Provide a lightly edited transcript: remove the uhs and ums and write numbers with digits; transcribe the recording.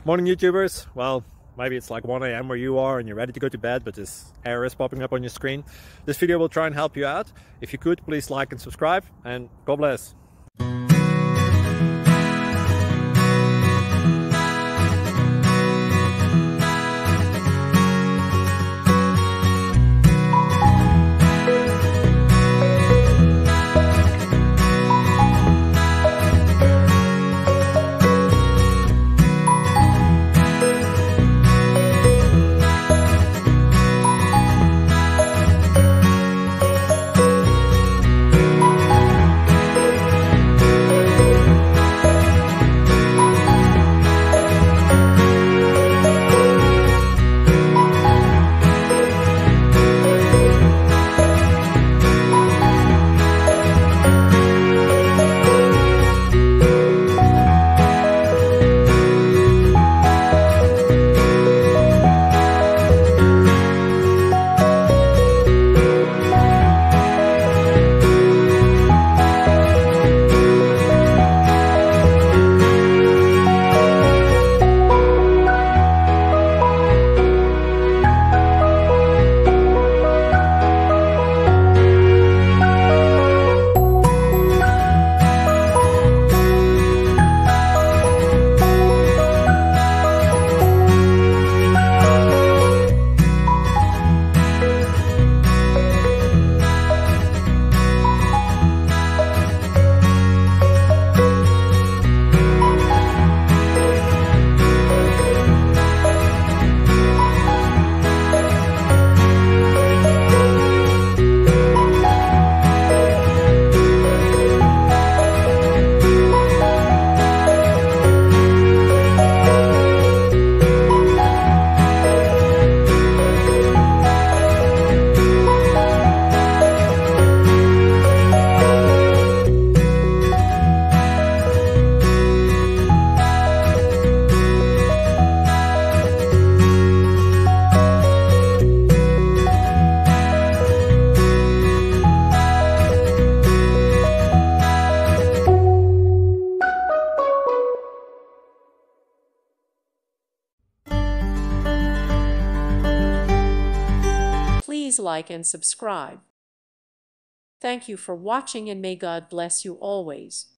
Morning YouTubers. Well, maybe it's like 1 a.m. where you are and you're ready to go to bed, but this error is popping up on your screen. This video will try and help you out. If you could, please like and subscribe, and God bless. Please like and subscribe. Thank you for watching, and may God bless you always.